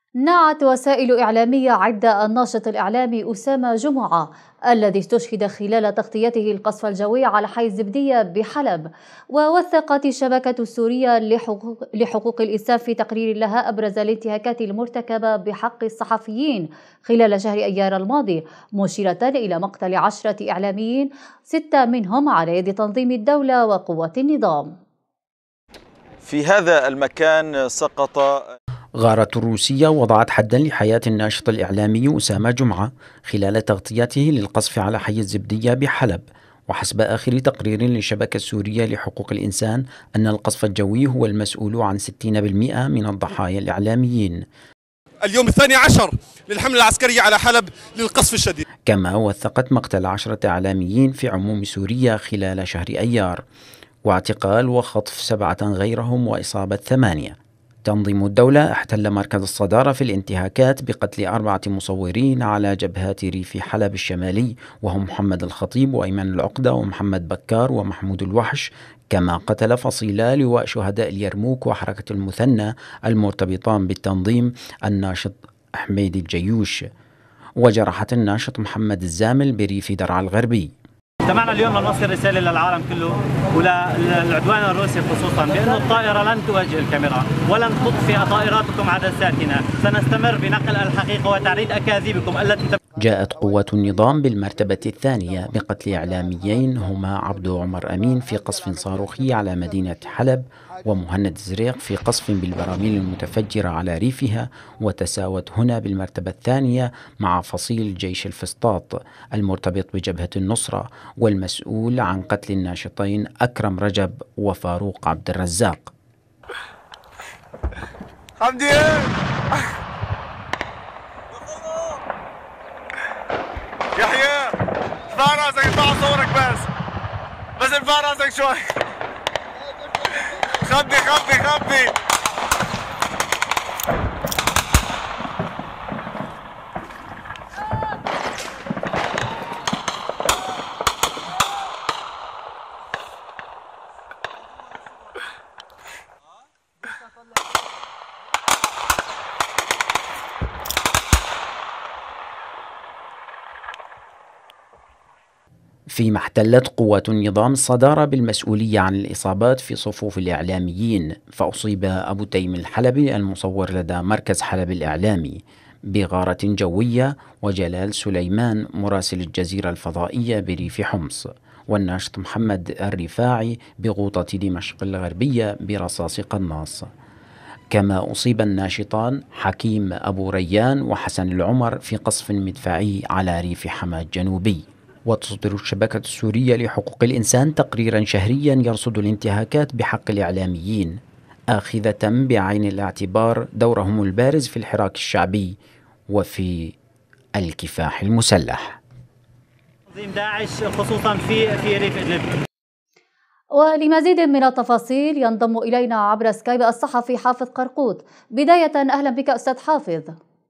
نعت وسائل إعلامية عدة الناشط الإعلامي أسامة جمعة الذي استشهد خلال تغطيته القصف الجوي على حي الزبدية بحلب. ووثقت الشبكة السورية لحقوق الإنسان في تقرير لها أبرز الانتهاكات المرتكبة بحق الصحفيين خلال شهر أيار الماضي، مشيرة إلى مقتل 10 إعلاميين 6 منهم على يد تنظيم الدولة وقوات النظام. في هذا المكان سقط غارة روسية وضعت حدا لحياة الناشط الإعلامي أسامة جمعة خلال تغطيته للقصف على حي الزبدية بحلب. وحسب آخر تقرير للشبكة السورية لحقوق الإنسان أن القصف الجوي هو المسؤول عن 60% من الضحايا الإعلاميين. اليوم 12 للحملة العسكرية على حلب للقصف الشديد. كما وثقت مقتل 10 إعلاميين في عموم سوريا خلال شهر أيار، واعتقال وخطف 7 غيرهم وإصابة 8. تنظيم الدولة احتل مركز الصدارة في الانتهاكات بقتل 4 مصورين على جبهات ريف حلب الشمالي، وهم محمد الخطيب وأيمن العقدة ومحمد بكار ومحمود الوحش، كما قتل فصيلا لواء شهداء اليرموك وحركة المثنى المرتبطان بالتنظيم الناشط حميد الجيوش، وجرحت الناشط محمد الزامل بريف درعا الغربي. اجتمعنا اليوم لنوصل رسالة للعالم كله وللعدوان الروسي خصوصا بأن الطائرة لن تواجه الكاميرا ولن تطفئ طائراتكم عدد ساكنة. سنستمر بنقل الحقيقة وتعريض أكاذيبكم التي جاءت قوات النظام بالمرتبة الثانية بقتل إعلاميين هما عبد عمر أمين في قصف صاروخي على مدينة حلب، ومهند زريق في قصف بالبراميل المتفجرة على ريفها، وتساوت هنا بالمرتبة الثانية مع فصيل جيش الفسطاط المرتبط بجبهة النصرة والمسؤول عن قتل الناشطين أكرم رجب وفاروق عبد الرزاق. حمدي يحيى ارفع راسك، ارفع صورك بس ارفع راسك شوي. خبي خبي خبي. فيما احتلت قوات النظام الصدارة بالمسؤولية عن الإصابات في صفوف الإعلاميين، فأصيب أبو تيم الحلبي المصور لدى مركز حلب الإعلامي بغارة جوية، وجلال سليمان مراسل الجزيرة الفضائية بريف حمص، والناشط محمد الرفاعي بغوطة دمشق الغربية برصاص قناص. كما أصيب الناشطان حكيم أبو ريان وحسن العمر في قصف مدفعي على ريف حماة الجنوبي. وتصدر الشبكة السورية لحقوق الإنسان تقريرا شهريا يرصد الانتهاكات بحق الإعلاميين، آخذة بعين الاعتبار دورهم البارز في الحراك الشعبي وفي الكفاح المسلح. تنظيم داعش خصوصا في ريف إدلب. ولمزيد من التفاصيل ينضم إلينا عبر سكايب الصحفي حافظ قرقوط. بداية أهلا بك أستاذ حافظ.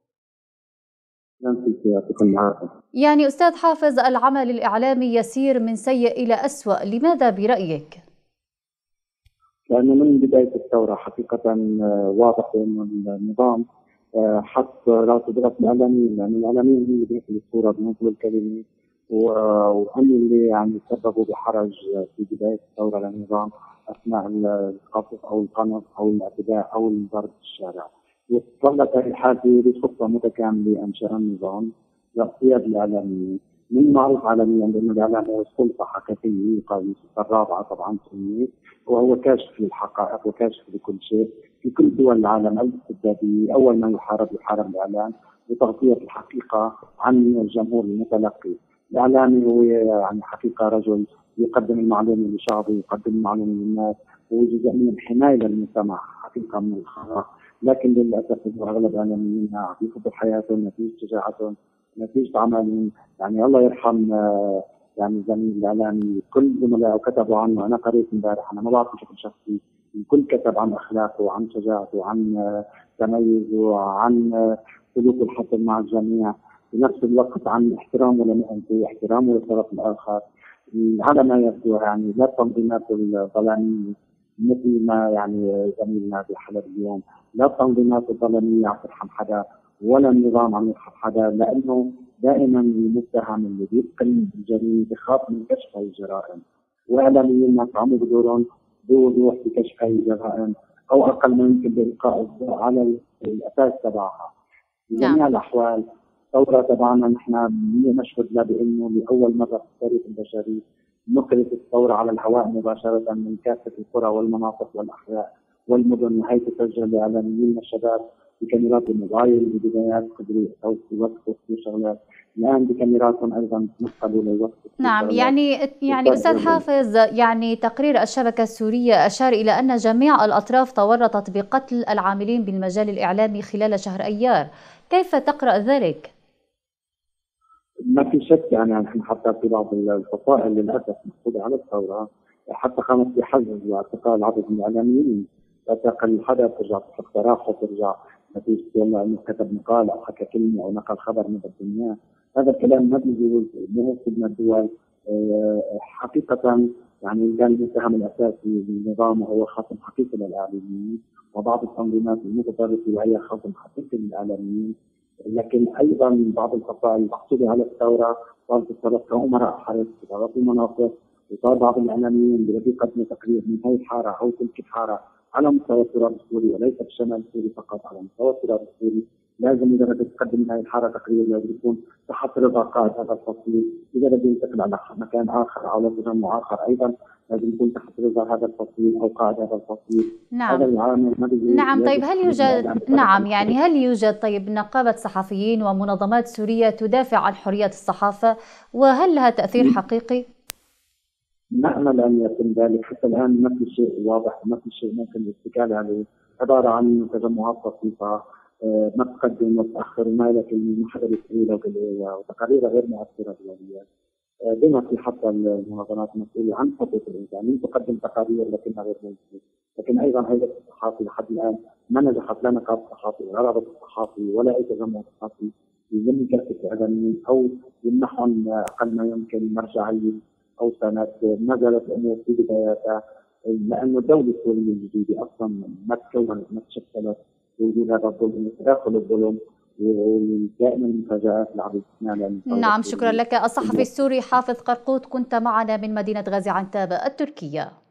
يعني أستاذ حافظ، العمل الإعلامي يسير من سيء إلى أسوأ، لماذا برأيك؟ لأنه من بداية الثورة حقيقة واضح أن النظام حط راسه برأس الإعلاميين، لأن الإعلاميين هم اللي بينقلوا الصورة بينقلوا الكلمة، وهم اللي يعني سببوا بحرج في بداية الثورة للنظام أثناء القصف أو القنص أو الاعتداء أو الضرب في الشارع. وظلت هذه الحالة بخطة متكاملة أنشأ النظام لاغتيال الإعلاميين. من معروف عالميا بأن الإعلام هو سلطة حقيقية، قائمة الرابعة طبعا سنية، وهو كاشف للحقائق وكاشف لكل شيء في كل دول العالم الاستبدادية. أول ما يحارب الإعلام لتغطية الحقيقة عن الجمهور المتلقي. الإعلامي هو يعني حقيقة رجل يقدم المعلومة لشعبه، يقدم المعلومة للناس، هو جزء من الحماية للمجتمع حقيقة من الخطأ. لكن للأسف أغلب الإعلاميين بيفقدوا حياتهم نتيجة شجاعتهم، نتيجة عملهم. يعني الله يرحم يعني زميل الإعلامي كل زملائه كتبوا عنه، أنا قريت امبارح، أنا ما بعرف بشكل شخصي، الكل كتب عن أخلاقه وعن شجاعته وعن تميزه وعن سلوكه الحسن مع الجميع، في نفس الوقت عن احترامه لمهنته واحترامه للطرف الآخر. على ما يبدو يعني لا التنظيمات الظلامية مثل ما يعني زميلنا بحلب اليوم، لا التنظيمات الظلميه عم ترحم حدا ولا النظام عم يرحم حدا، لانه دائما المتهم اللي بيتقن بالجريمه بخاف من كشف هاي الجرائم، واعلاميين ما قاموا بدورهم بوضوح بكشف هاي الجرائم او اقل ما يمكن بالقاء الضوء على الاساس تبعها. بجميع الاحوال الثوره تبعنا نحن نشهد لها بانه لاول مره في التاريخ البشري نقلت الثوره على الهواء مباشره من كافه القرى والمناطق والاحياء والمدن، وهي تسجل لاعلاميين الشباب بكاميرات الموبايل بدايات قدروا يوقفوا في شغلات، الان بكاميراتهم ايضا نقلوا ليوقفوا. نعم، يعني أستاذ حافظ، يعني تقرير الشبكة السورية أشار إلى أن جميع الأطراف تورطت بقتل العاملين بالمجال الإعلامي خلال شهر أيار، كيف تقرأ ذلك؟ ما في شك، يعني نحن حتى في بعض الفصائل للاسف مقصوده على الثوره حتى قامت بحجز واعتقال عدد من الاعلاميين، اعتقل الحدث ترجع تحط تراخص، ترجع نتيجه يلا انه كتب مقال او حكى كلمه او نقل خبر من الدنيا، هذا الكلام ما بيجوز، مو من الدول. حقيقه يعني كان المتهم الاساسي للنظام وهو خصم حقيقي للاعلاميين، وبعض التنظيمات المتطرفه وهي خصم حقيقي للاعلاميين، لكن ايضا بعض الفصائل المحسوبه على الثوره صارت تتصرف كامراء حرب في المناطق، وصار بعض الاعلاميين اللي بده يقدموا تقرير من هي الحاره او تلك الحاره على مستوى التراب السوري وليس بالشمال السوري فقط، على مستوى التراب السوري لازم اذا بدك تقدم من هي الحاره تقرير لازم يكون تحت رضا قائد هذا الفصيل، اذا بده ينتقل على مكان اخر او لتجمع اخر ايضا لازم يكون تحت رضا هذا الفصيل او قائد هذا الفصيل. نعم. هذا العامل ما نعم، طيب هل يوجد نقابة صحفيين ومنظمات سورية تدافع عن حرية الصحافة، وهل لها تأثير حقيقي؟ نأمل أن يتم ذلك، حتى الآن ما في شيء واضح، ما في شيء ممكن الاتكال عليه، عبارة عن تجمعات بسيطة ما تقدم وتأخر وما لك ما حدا بيسوي وتقارير غير مؤثرة دوليا، بما في حتى المنظمات المسؤولة عن حقوق الإنسان تقدم تقارير لكنها غير مجزية، لكن أيضا هيئة الصحافي لحد الآن ما نجحت، لا نقابة الصحافي ولا رابطة الصحافي ولا أي تجمع صحافي يمكن كافة الإعلاميين أو يمنحهم أقل ما يمكن مرجعية أو سند. نزلت الأمور في بداياتها لأنه الدولة السورية الجديدة أصلا ما تكونت ما تشكلت وجود هذا الظلم وتداخل الظلم ودائما المفاجآت اللي عم بتصنع. نعم، شكرا لك الصحفي السوري حافظ قرقوط، كنت معنا من مدينة غازي عنتاب التركية.